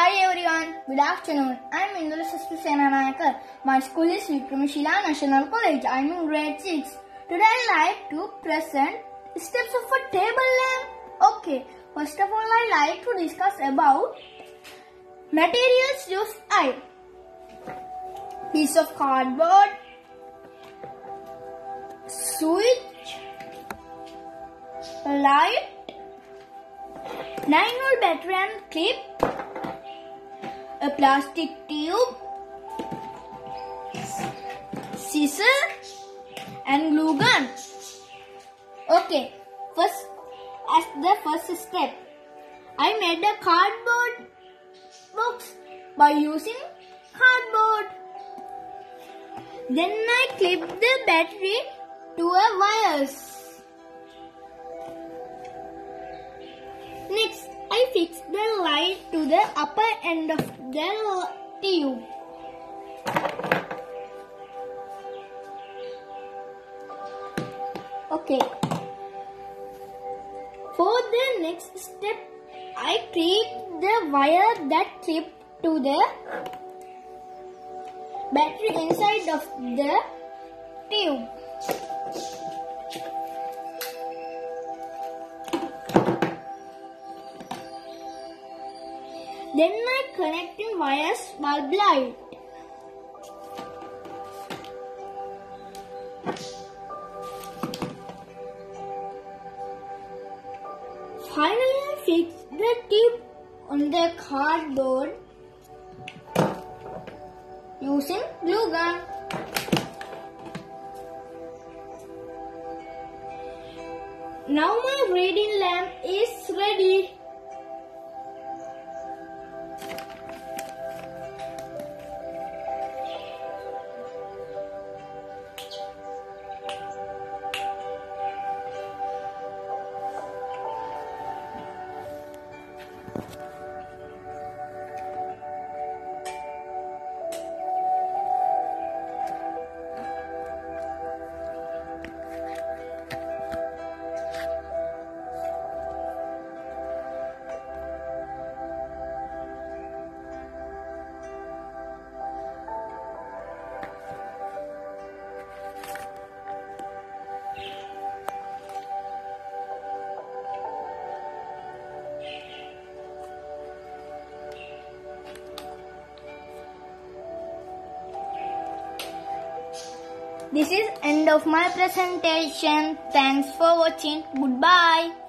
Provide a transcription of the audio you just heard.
Hi everyone, good afternoon. I am Indra Sastu Senanayakar. My school is Vikramshila National College. I am in grade 6. Today I like to present steps of a table lamp. Okay, first of all I like to discuss about materials used. Piece of cardboard, switch, light, 9-volt battery and clip, a plastic tube, scissor and glue gun. Okay, as the first step, I made a cardboard box by using cardboard. Then I clipped the battery to a wires. Next, I fixed the light to the upper end of the tube. Okay. For the next step, I clipped the wire that clipped to the battery inside of the tube. Then I connected wires bulb light. Finally, I fixed the tube on the cardboard using glue gun. Now my reading lamp is ready. This is end of my presentation. Thanks for watching. Goodbye.